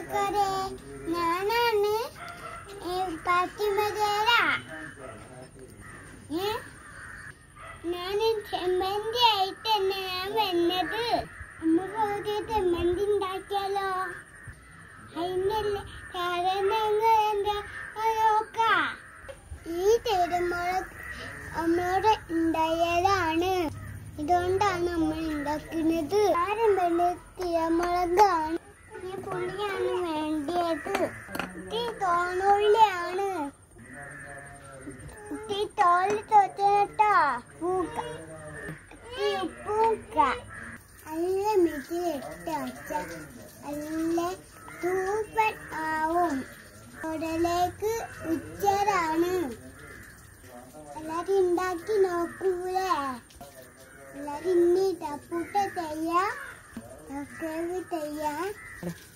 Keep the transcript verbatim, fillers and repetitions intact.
കൂട്ടുകാരെ, ഞാനാണ് പാത്തിമതേര. ഞാൻ ചെമ്മന്തി ആയിട്ട് തന്നെ ഞാൻ വന്നത്. നമുക്ക് ഒരു ചെമ്മന്തി ഉണ്ടാക്കിയാലോ? അതിനല്ലേ എന്താ നോക്കാം. ഈ തിരുമുളക് നമ്മളോട് ഉണ്ടായതാണ്. ഇതുകൊണ്ടാണ് നമ്മൾ ഉണ്ടാക്കുന്നത്. ആരും വേണ്ട തിരുമുളകാണ്. ഈ പുളിയാണ് വേണ്ടിയത്. ഈ തോന്നുള്ളിയാണ്. ഈ തോല് തൊട്ടോ പൂക്ക ഈ ഉപ്പൂക്ക നല്ല മിക്സിയിലിട്ട് വച്ചാൽ നല്ല സൂപ്പർ ആവും. ഉടലേക്ക് ഉച്ചരാണ്. എല്ലാരും ഉണ്ടാക്കി നോക്കൂലേ? എല്ലാരും ഇനി തപ്പൂട്ട ചെയ്യാ ചെയ്യാ